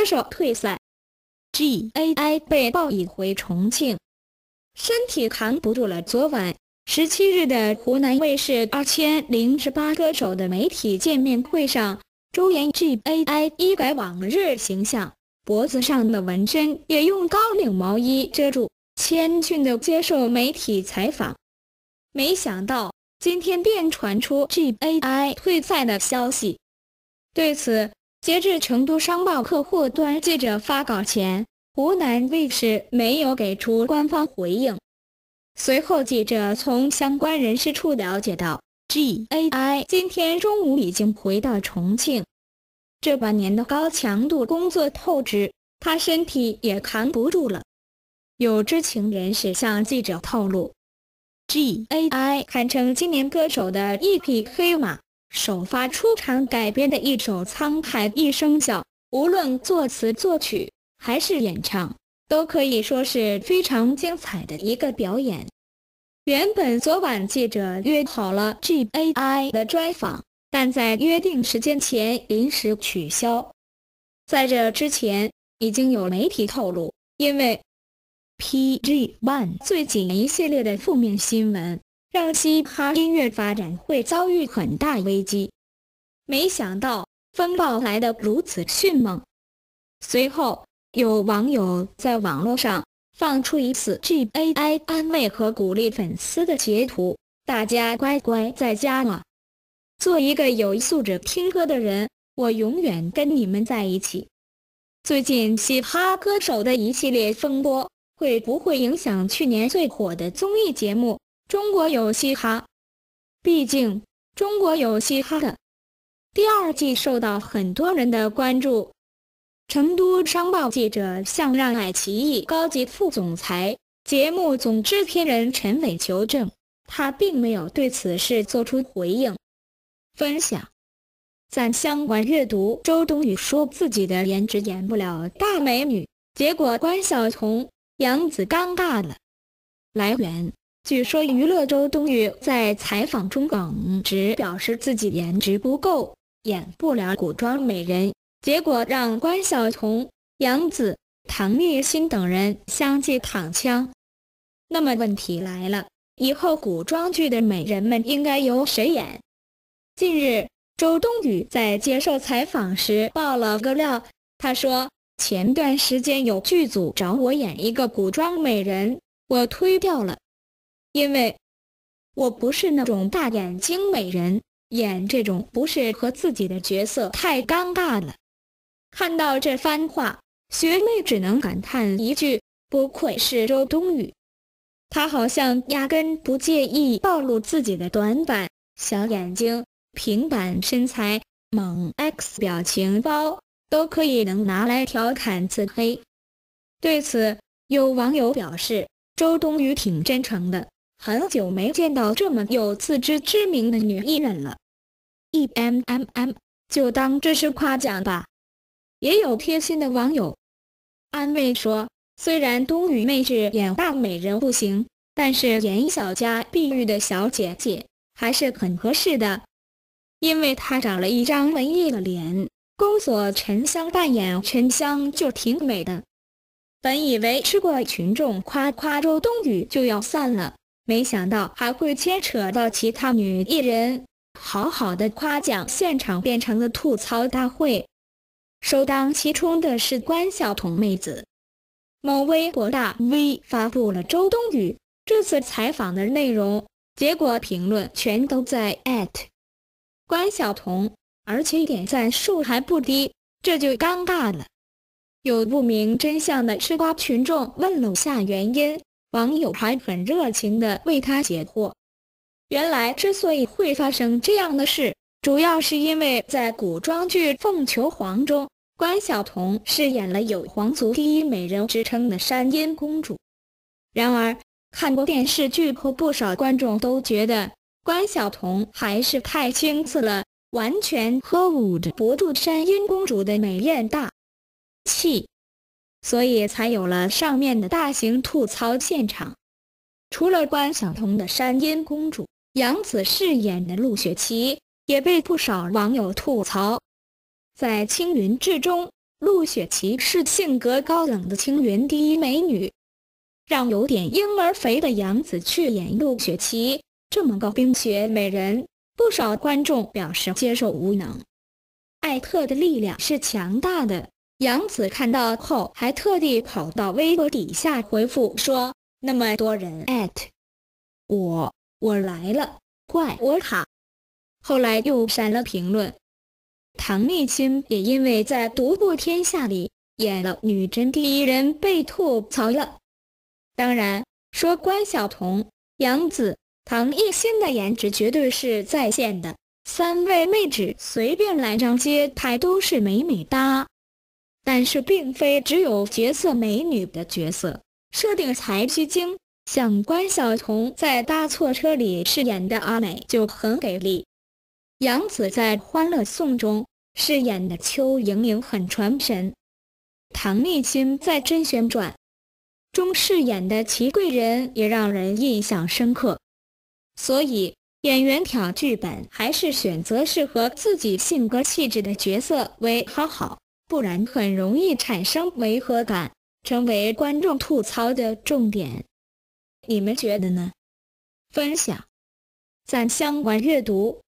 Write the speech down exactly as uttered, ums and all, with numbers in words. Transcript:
手退赛。G A I 被报以回重庆，身体扛不住了。昨晚十七日的湖南卫视二千零十八歌手的媒体见面会上，周岩 G A I 一改往日形象，脖子上的纹身也用高领毛衣遮住，谦逊地接受媒体采访。没想到今天便传出 G A I 退赛的消息。对此，截至成都商报客户端记者发稿前，湖南卫视没有给出官方回应。随后记者从相关人士处了解到， G A I 今天中午已经回到重庆。这半年的高强度工作透支，他身体也扛不住了。有知情人士向记者透露， G A I 堪称今年歌手的一匹黑马，首发出场改编的一首《沧海一声笑》，无论作词作曲还是演唱，都可以说是非常精彩的一个表演。原本昨晚记者约好了 G A I 的专访，但在约定时间前临时取消。在这之前，已经有媒体透露，因为 P G 一 最近一系列的负面新闻，让嘻哈音乐发展会遭遇很大危机。没想到风暴来得如此迅猛。随后有网友在网络上放出一次 G A I 安慰和鼓励粉丝的截图，大家乖乖在家啊，做一个有素质听歌的人，我永远跟你们在一起。最近嘻哈歌手的一系列风波，会不会影响去年最火的综艺节目《中国有嘻哈》？毕竟《中国有嘻哈》的第二季受到很多人的关注。成都商报记者向让爱奇艺高级副总裁、节目总制片人陈伟求证，他并没有对此事做出回应。分享在相关阅读，周冬雨说自己的颜值演不了大美女，结果关晓彤、杨紫尴尬了。来源：据说娱乐周冬雨在采访中耿直表示自己颜值不够，演不了古装美人，结果让关晓彤、杨紫、唐艺昕等人相继躺枪。那么问题来了，以后古装剧的美人们应该由谁演？近日，周冬雨在接受采访时爆了个料，她说前段时间有剧组找我演一个古装美人，我推掉了，因为我不是那种大眼睛美人，演这种不适合自己的角色太尴尬了。看到这番话，学妹只能感叹一句，不愧是周冬雨。她好像压根不介意暴露自己的短板，小眼睛、平板身材、猛 X 表情包都可以能拿来调侃自黑。对此，有网友表示，周冬雨挺真诚的，很久没见到这么有自知之明的女艺人了。E M M M 就当这是夸奖吧。也有贴心的网友安慰说，虽然冬雨妹是演大美人不行，但是演小家碧玉的小姐姐还是很合适的，因为她长了一张文艺的脸，宫锁沉香扮演沉香就挺美的。本以为吃过群众夸夸周冬雨就要散了，没想到还会牵扯到其他女艺人，好好的夸奖现场变成了吐槽大会。首当其冲的是关晓彤妹子，某微博大 V 发布了周冬雨这次采访的内容，结果评论全都在艾特关晓彤，而且点赞数还不低，这就尴尬了。有不明真相的吃瓜群众问了下原因，网友还很热情地为他解惑。原来之所以会发生这样的事，主要是因为在古装剧《凤求凰》中，关晓彤饰演了有皇族第一美人之称的山阴公主。然而，看过电视剧后，不少观众都觉得关晓彤还是太青涩了，完全 hold 不住山阴公主的美艳大气，所以才有了上面的大型吐槽现场。除了关晓彤的山阴公主，杨紫饰演的陆雪琪也被不少网友吐槽。在青云志中， 陆雪琪是性格高冷的青云第一美女，让有点婴儿肥的杨紫去演陆雪琪，这么个冰雪美人，不少观众表示接受无能。艾特的力量是强大的，杨紫看到后还特地跑到微博底下回复说，那么多人艾特我，我来了，怪我卡。后来又删了评论。唐艺昕也因为在《独步天下》里演了女真第一人被吐槽了。当然，说关晓彤、杨紫、唐艺昕的颜值绝对是在线的，三位妹纸随便来张街拍都是美美哒。但是并非只有角色美女的角色设定才吸睛，像关晓彤在《搭错车》里饰演的阿美就很给力，杨紫在《欢乐颂》中饰演的邱莹莹很传神，唐艺昕在《甄选传》中饰演的祺贵人也让人印象深刻。所以演员挑剧本还是选择适合自己性格气质的角色为好好，不然很容易产生违和感，成为观众吐槽的重点。你们觉得呢？分享、赞相关阅读。